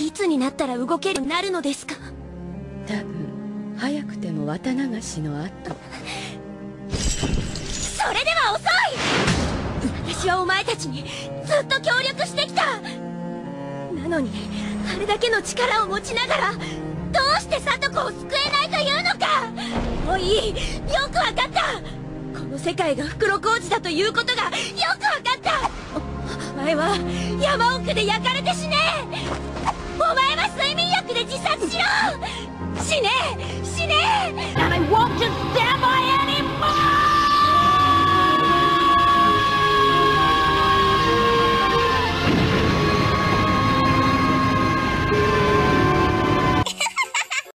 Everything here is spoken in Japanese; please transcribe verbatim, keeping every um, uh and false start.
いつになったら動けるようになるのですか？ 多分早くても綿流しの後。 それでは遅い！私はお前たちにずっと協力してきた。なのにあれだけの力を持ちながらどうして里子を救えないというのか。もういい、よくわかった。この世界が袋小路だということがよくわかった。お前は山奥で焼かれて死ね。お前は睡眠薬で自殺しろ。死ね死ね。 And I won't just